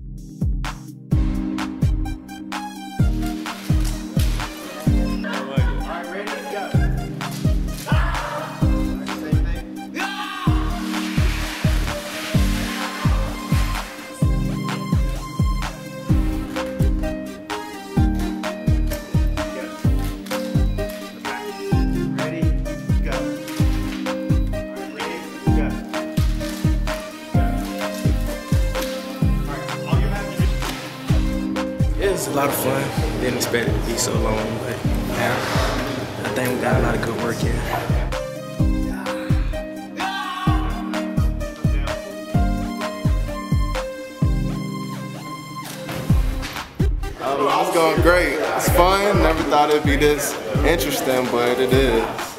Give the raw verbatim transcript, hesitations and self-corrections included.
It was a lot of fun. Didn't expect it to be so long, but yeah, I think we got a lot of good work in. Um, it's going great. It's fun. Never thought it'd be this interesting, but it is.